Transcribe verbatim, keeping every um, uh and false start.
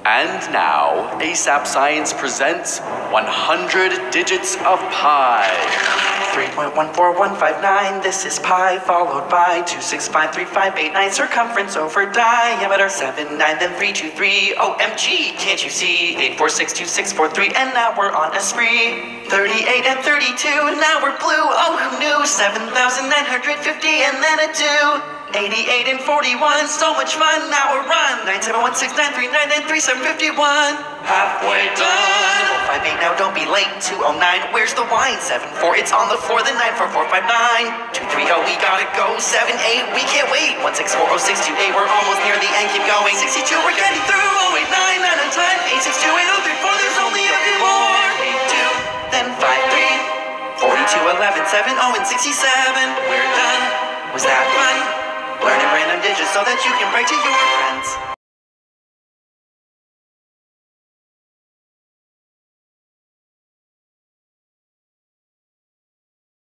And now, ASAP Science presents one hundred digits of pi. three point one four one five nine, this is pi, followed by two six five three five eight nine, circumference over diameter seven nine, then three two three, O M G, can't you see? eight four six two six four three, and now we're on a spree. thirty-eight and thirty-two, and now we're blue, oh who knew? seven thousand nine hundred fifty, and then a two. eighty-eight and forty-one, so much fun, now we're run. nine seven one six nine three nine nine three seven five one. Halfway done. oh five eight, now don't be late. two oh nine, where's the wine? seven four, it's on the floor. Then nine four four five nine. two three oh, we gotta go. seven eight, we can't wait. one six four oh six two eight, we're almost near the end, keep going. sixty-two, we're getting through. oh eight nine, nine on time. eight six two eight oh three four, there's only a few more. eight two, then five three. forty-two, eleven, seven, oh, and sixty-seven. We're done. Was that fun? Learning random digits so that you can write to your friends.